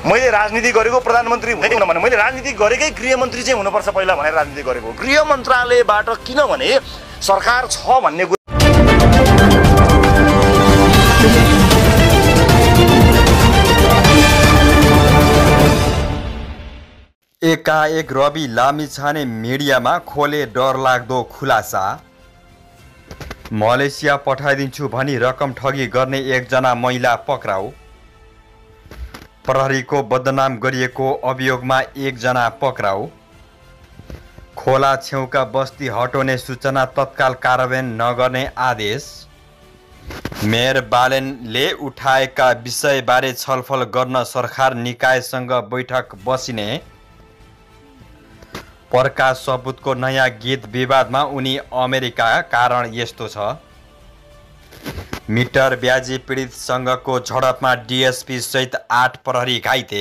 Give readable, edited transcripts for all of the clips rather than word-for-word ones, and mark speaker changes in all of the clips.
Speaker 1: मैले राजनीति गरेको प्रधानमन्त्री हुँदैन भने मैले राजनीति गरेकै गृहमन्त्री चाहिँ हुनुपर्छ पहिला भनेर राजनीति गरेको। गृह मन्त्रालयबाट किनभने सरकार छ भन्ने कुरा
Speaker 2: एकाएक रवि लामिछाने मिडियामा खोले डरलाग्दो खुलासा। मलेसिया पठाइदिन्छु भनी रकम ठगी गर्ने एकजना महिला पक्राउ। प्रहरीको बदनाम गरिएको अभियोगमा एकजना पक्राउ। खोला छेउका बस्ती हटाउने सूचना तत्काल कार्यान्वयन नगर्ने आदेश। मेयर बालेनले उठाएका विषयबारे छलफल गर्न सरकार निकायसँग बैठक बसिने। प्रकाश सपुतको नयाँ गीत विवादमा उनी अमेरिका, कारण यस्तो छ। मिटर ब्याजी पीडित सङ्घको झडपमा डिएसपी सहित 8 प्रहरी घाइते।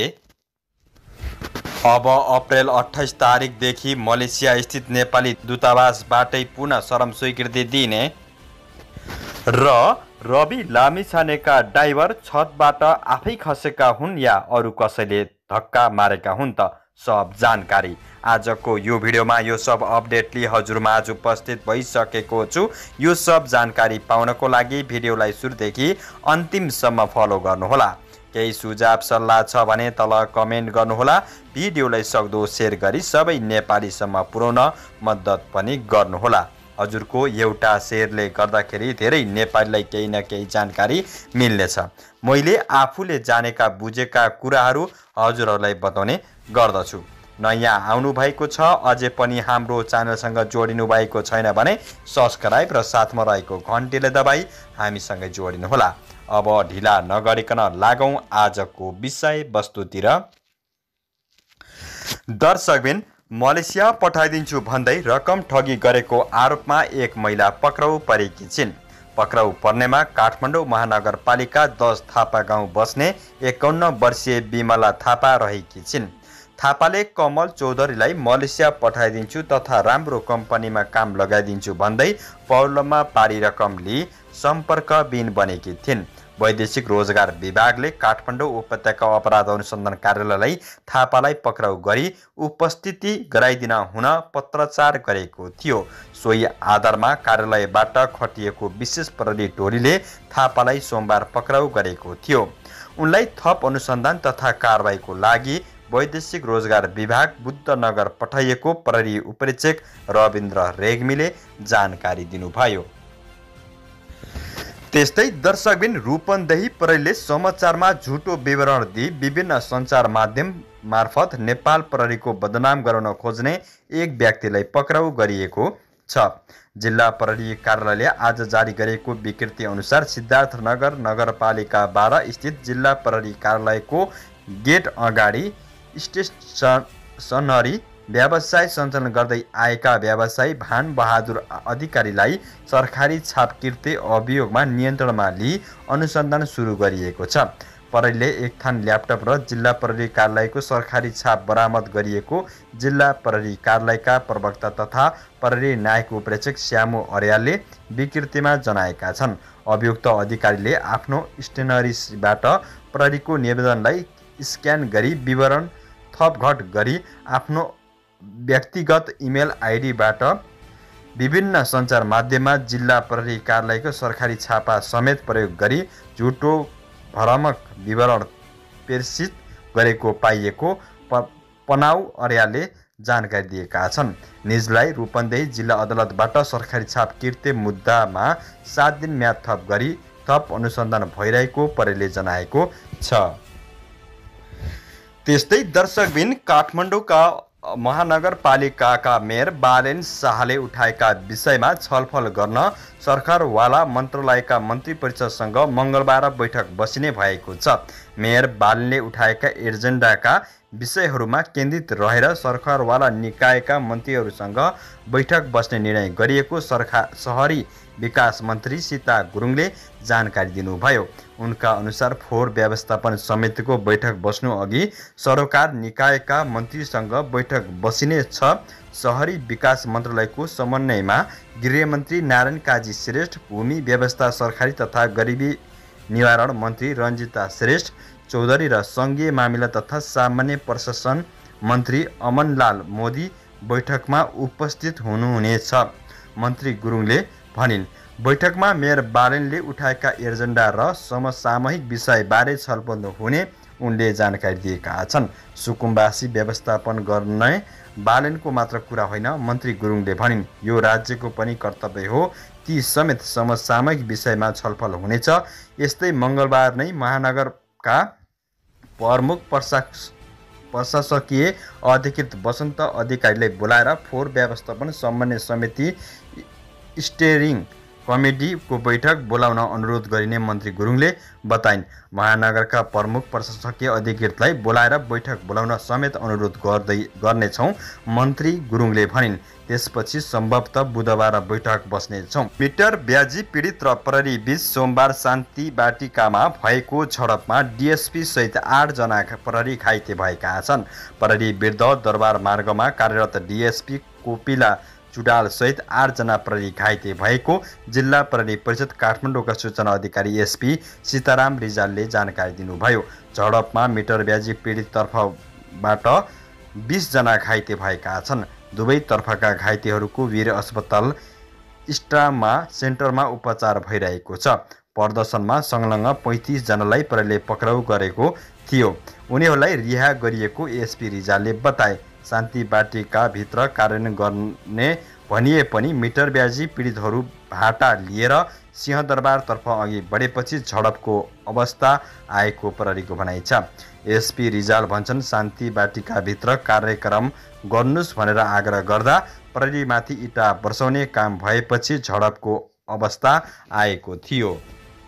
Speaker 2: अब अप्रेल 28 तारिकदेखि मलेसिया स्थित नेपाली दूतावासबाटै पुनः श्रम स्वीकृति दिने। र रवि लामिछानेका ड्राइभर छतबाट आफै खसेका हुन् या अरू कसैले धक्का मारेका हुन् त? सब जानकारी आजको यो भिडियोमा यो सब अपडेट लिई हजुरमाझ उपस्थित भइसकेको छु। यो सब जानकारी पाउनको लागि भिडियोलाई सुरुदेखि अन्तिमसम्म फलो गर्नुहोला। केही सुझाव सल्लाह छ भने तल कमेन्ट गर्नुहोला। भिडियोलाई सक्दो सेयर गरी सबै नेपालीसम्म पुर्याउन मद्दत पनि गर्नुहोला। हजुरको एउटा सेयरले गर्दाखेरि धेरै नेपालीलाई केही न केही जानकारी मिल्नेछ। मैले आफूले जानेका बुझेका कुराहरू हजुरहरूलाई बताउने गर्दछु। नयाँ आउनु भएको छ, अझै पनि हाम्रो च्यानलसँग जोडिनु भएको छैन भने सब्स्क्राइब र साथमा रहेको घन्टीले दबाई हामीसँगै जोडिनुहोला। अब ढिला नगरिकन लागौँ आजको विषय वस्तुतिर। दर्शकबिन, मलेसिया पठाइदिन्छु भन्दै रकम ठगी गरेको आरोपमा एक महिला पक्राउ परेकी छिन्। पक्राउ पर्नेमा काठमाडौँ महानगरपालिका 10 थापा गाउँ बस्ने 51 वर्षीय बिमला थापा रहेकी छिन्। थापाले कमल चौधरीलाई मलेसिया पठाइदिन्छु तथा राम्रो कम्पनीमा काम लगाइदिन्छु भन्दै पौलमा पारी रकम लिई सम्पर्कविहीन बनेकी थिइन्। वैदेशिक रोजगार विभागले काठमाडौँ उपत्यका अपराध अनुसन्धान कार्यालयलाई थापालाई पक्राउ गरी उपस्थिति गराइदिन हुन पत्रचार गरेको थियो। सोही आधारमा कार्यालयबाट खटिएको विशेष प्रहरी टोलीले थापालाई सोमबार पक्राउ गरेको थियो। उनलाई थप अनुसन्धान तथा कारबाहीको लागि वैदेशिक रोजगार विभाग बुद्धनगर पठाइएको प्रहरी उपरीक्षक रविन्द्र रेग्मीले जानकारी दिनुभयो। त्यस्तै दर्शकबिन, रूपन्देही प्रहरीले समाचारमा झुटो विवरण दिई विभिन्न सञ्चार माध्यम मार्फत नेपाल प्रहरीको बदनाम गराउन खोज्ने एक व्यक्तिलाई पक्राउ गरिएको छ। जिल्ला प्रहरी कार्यालयले आज जारी गरेको विज्ञप्ति अनुसार सिद्धार्थनगर नगरपालिका 12 स्थित जिल्ला प्रहरी कार्यालयको गेट अगाडि स्टेसनरी व्यवसाय सञ्चालन गर्दै आएका व्यवसायी भान बहादुर अधिकारीलाई सरकारी छाप किर्ते अभियोगमा नियन्त्रणमा लिई अनुसन्धान सुरु गरिएको छ। प्रहरीले एक थान ल्यापटप र जिल्ला प्रहरी कार्यालयको सरकारी छाप बरामद गरिएको जिल्ला प्रहरी कार्यालयका प्रवक्ता तथा प्रहरी नायक उपरीक्षक श्यामु अर्यालले विज्ञप्तिमा जनाएका छन्। अभियुक्त अधिकारीले आफ्नो स्टेसनरीबाट प्रहरीको निवेदनलाई स्क्यान गरी विवरण थपघट गरी आफ्नो व्यक्तिगत इमेल आइडीबाट विभिन्न सञ्चार माध्यममा जिल्ला प्रहरी कार्यालयको सरकारी छापा समेत प्रयोग गरी झुटो भ्रामक विवरण प्रेषित गरेको पाइएको पनाउ अर्यालले जानकारी दिएका छन्। निजलाई रूपन्देही जिल्ला अदालतबाट सरकारी छाप किर्ते मुद्दामा 7 दिन म्याद थप गरी थप अनुसन्धान भइरहेको प्रहरीले जनाएको छ। त्यस्तै दर्शकबिन, काठमाडौँका महानगरपालिकाका मेयर बालेन शाहले उठाएका विषयमा छलफल गर्न सरकारवाला मन्त्रालयका मन्त्री परिषदसँग मङ्गलबार बैठक बसिने भएको छ। मेयर बालेनले उठाएका एजेन्डाका विषयहरूमा केन्द्रित रहेर सरकारवाला निकायका मन्त्रीहरूसँग बैठक बस्ने निर्णय गरिएको सहरी विकास मन्त्री सीता गुरुङले जानकारी दिनुभयो। उनका अनुसार फोहोर व्यवस्थापन समितिको बैठक बस्नु अघि सरकार निकायका मन्त्रीसँग बैठक बसिने छ। सहरी विकास मन्त्रालयको समन्वयमा गृहमन्त्री नारायण काजी श्रेष्ठ, भूमि व्यवस्था सरकारी तथा गरिबी निवारण मन्त्री रञ्जिता श्रेष्ठ, चौधरी र सङ्घीय मामिला तथा सामान्य प्रशासन मन्त्री अमनलाल मोदी बैठकमा उपस्थित हुनुहुनेछ। मन्त्री गुरुङले भनिन्, बैठकमा मेयर बालेनले उठाएका एजेन्डा र समसामयिक विषयबारे छलफल हुने उनले जानकारी दिएका छन्। सुकुम्बासी व्यवस्थापन गर्ने बालेनको मात्र कुरा होइन, मन्त्री गुरुङले भनिन्, यो राज्यको पनि कर्तव्य हो। ती समेत समसामयिक विषयमा छलफल हुनेछ। यस्तै मङ्गलबार नै महानगरका प्रमुख प्रशासकीय अधिकृत वसन्त अधिकारीलाई बोलाएर फोहोर व्यवस्थापन समन्वय समिति स्टेयरिङ कमिटीको बैठक बोलाउन अनुरोध गरिने मन्त्री गुरुङले बताइन्। महानगरका प्रमुख प्रशासकीय अधिकृतलाई बोलाएर बैठक बोलाउन समेत अनुरोध गर्नेछौँ, मन्त्री गुरुङले भनिन्। त्यसपछि सम्भवतः बुधबार बैठक बस्नेछौँ। मिटर ब्याजी पीडित र प्रहरी बीच सोमबार शान्ति बाटिकामा भएको झडपमा डिएसपी सहित 8 जना प्रहरी घाइते भएका छन्। प्रहरी विरुद्ध दरबार मार्गमा कार्यरत डिएसपी कोपिला चुडाल सहित 8 जना प्रहरी घाइते भएको जिल्ला प्रहरी परिषद काठमाडौँका सूचना अधिकारी एसपी सीताराम रिजालले जानकारी दिनुभयो। झडपमा मिटर ब्याजी पीडित तर्फबाट 20 जना घाइते भएका छन्। दुवै तर्फका घाइतेहरूको वीर अस्पताल स्ट्रामा सेन्टरमा उपचार भइरहेको छ। प्रदर्शनमा संलग्न 35 जनालाई प्रहरीले पक्राउ गरेको थियो। उनीहरूलाई रिहा गरिएको एसपी रिजालले बताए। शान्ति बाटिका भित्र कार्यान्वयन गर्ने भनिए पनि मिटर ब्याजी पीडितहरू भाटा लिएर सिंहदरबारतर्फ अघि बढेपछि झडपको अवस्था आएको प्रहरीको भनाइ छ। एसपी रिजाल भन्छन्, शान्ति बाटिकाभित्र कार्यक्रम गर्नुस् भनेर आग्रह गर्दा प्रहरीमाथि इँटा वर्षाउने काम भएपछि झडपको अवस्था आएको थियो।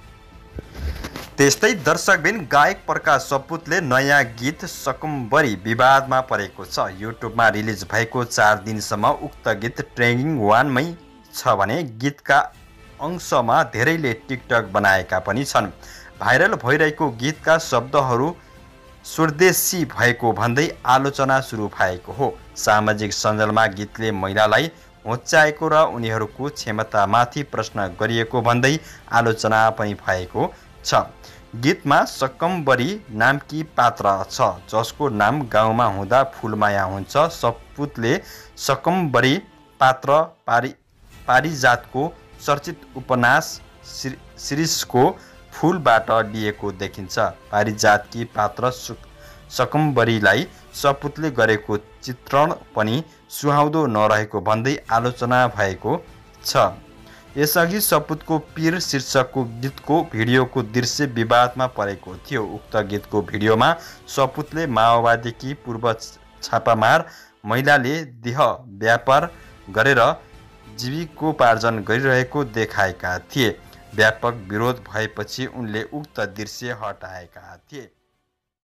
Speaker 2: त्यस्तै दर्शकबिन गायक प्रकाश सपुतले नयाँ गीत सकम्बरी विवादमा परेको छ। युट्युबमा रिलिज भएको 4 दिनसम्म उक्त गीत ट्रेन्डिङ 1 मै छ भने गीतका अंशमा धेरैले टिकटक बनाएका पनि छन्। भाइरल भइरहेको गीतका शब्दहरू स्वदेशी भएको भन्दै आलोचना सुरु भएको हो। सामाजिक सञ्जालमा गीतले महिलालाई होच्याएको र उनीहरूको क्षमतामाथि प्रश्न गरिएको भन्दै आलोचना पनि भएको छ। गीतमा सकम्बरी नामकी पात्र छ जसको नाम गाउँमा हुँदा फुलमाया हुन्छ। सपुतले सकम्बरी पात्र पारिजातको चर्चित उपन्यास शिरीषको फुलबाट लिएको देखिन्छ। पारिजातकी पात्र सकम्बरीलाई सपुतले गरेको चित्रण पनि सुहाउँदो नरहेको भन्दै आलोचना भएको छ। यसअघि सपुतको पीर शीर्षकको गीतको भिडियोको दृश्य विवादमा परेको थियो। उक्त गीतको भिडियोमा सपुतले माओवादीकी पूर्व छापामार महिलाले देह व्यापार गरेर जीविकोपार्जन गरिरहेको देखाएका थिए। व्यापक विरोध भएपछि उनले उक्त दृश्य हटाएका थिए।